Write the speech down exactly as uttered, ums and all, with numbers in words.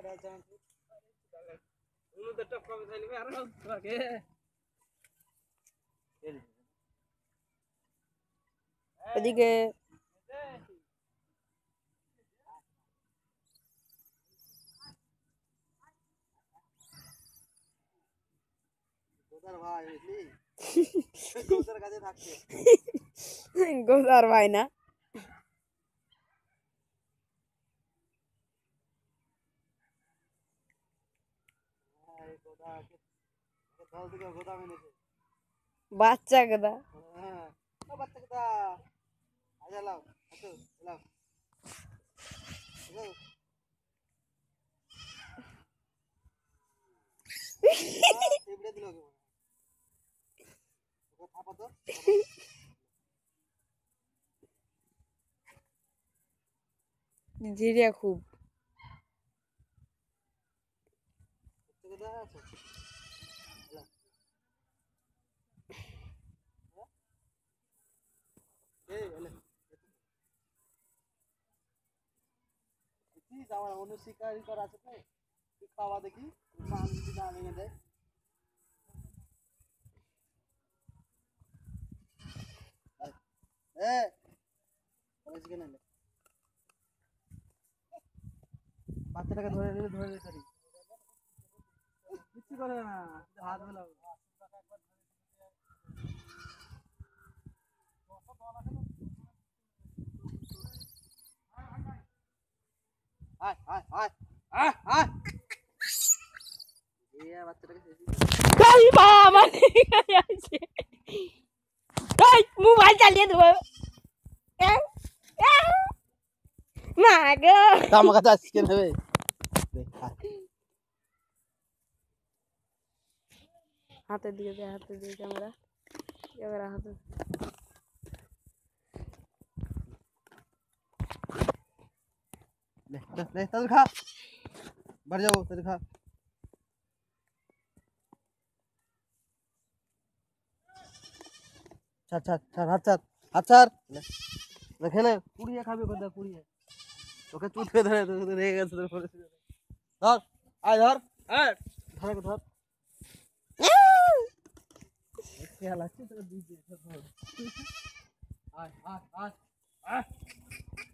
এদিকে গোদার ভাই না বাচ্চা গদা বাচ্চা গদা আজ লাও আচ্ছা লাও টেবলে দিল কি ওকে থাপা তো জিরিয়া খুব বাচ্চা গদা আছে এই এলে কি আমার অনু শিকারি করা আছে তো কি খাওয়া দেখি মান যদি না ভেঙে দেয় এ কলেজ কেন এলে বাচ্চাটাকে ধরে ধরে ধরে ধরে কিচ্ছু করে না হাত মেলাও আয় আয় আয় আয় আয় এই বাচ্চাটাকে গাই বাবা গাই আছে গাই মোবাইল চালিয়ে দেবো মা গো আমার কাছে আজকে নেবে হাতের দিকে দে হাতের দিকে ক্যামেরা ক্যামেরা হাতে ले ले तल खा बढ़ जाओ तल खा छात छात छात हाथ छात हाथ छात ले ले खेले कुड़िया खाबे कोदा कुड़िया তোকে চুট করে ধরে তোকে রেগে গেছে তোর পরে ধর আয় ধর আয় ধরে ধর খেলা লাগছে তোকে দিতে ধর আয় আয় আয় আয়